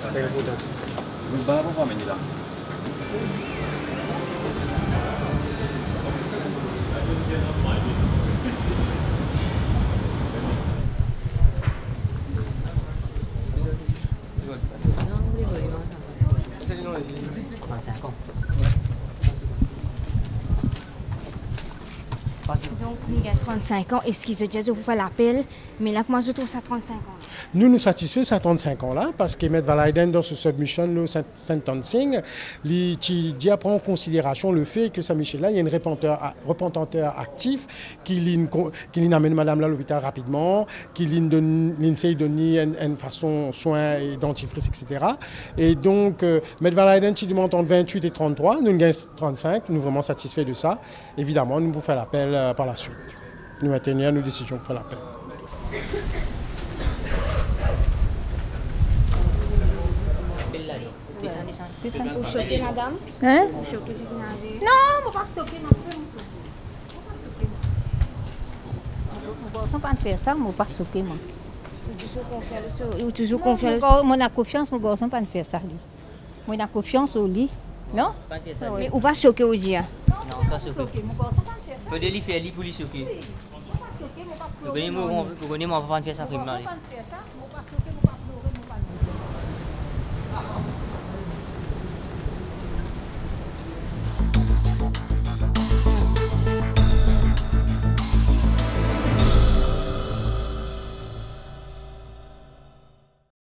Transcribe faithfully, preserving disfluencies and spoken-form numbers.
Nous ne pouvons pas mener là. Donc, il a trente-cinq ans, est-ce qu'ils ont dit pour faire l'appel, mais là, moi, je trouve ça trente-cinq ans. Nous nous satisfaisons à trente-cinq ans là, parce que M. Valaiden, dans ce submission, nous, sentencing, il prend en considération le fait que Saint-Michel là, il y a une repentanteur actif qui amène Madame là à l'hôpital rapidement, qui essaye de donner une, une façon soins et dentifrice, et cetera. Et donc, euh, M. Valaiden, si demande entre vingt-huit et trente-trois, nous gagnons trente-cinq, nous sommes vraiment satisfaits de ça. Évidemment, nous pouvons faire l'appel euh, par la suite. Nous maintenir nos décisions pour faire l'appel. Vous choquez, madame? Hein? Vous choquez ce qu'il avait? Non, je ne vais pas choquer, ma frère. Je ne vais pas faire ça, je ne vais pas choquer. Vous toujours confiant le Moi, j'ai confiance, mon garçon ne va pas faire ça. Moi, j'ai confiance au lit. Non? Mais ou pas choqué au dia? Non, pas choqué. Mon garçon ne va pas faire ça. Faut délier pour lui choquer. Vous connaissez, moi, on va pas faire ça.